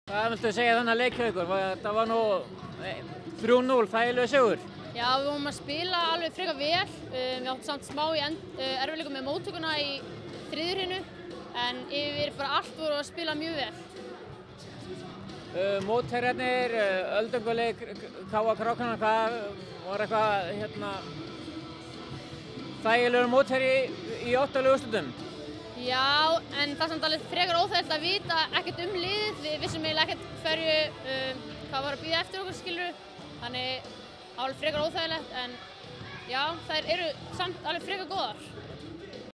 Hvað viltu segja þannig leik hjá ykkur? Það var nú 3-0, þægilegur sigur. Já, við vorum að spila alveg frekar vel. Við áttum samt smá í erfiðleikum með móttökuna í þriðjuhrínu, en yfir bara allt voru að spila mjög vel. Mótherjarnir, öldunguleik, K.A. Krákana, hvað var eitthvað þægilegur mótherji í 8 úrslitum? Já, en það er samt alveg frekar óþægilegt að vita ekkert liðið. Við vissum eiginlega ekkert hvað var að bíða eftir okkur, skilurðu. Þannig alveg frekar óþægilegt, en já, þær eru samt alveg frekar góðar.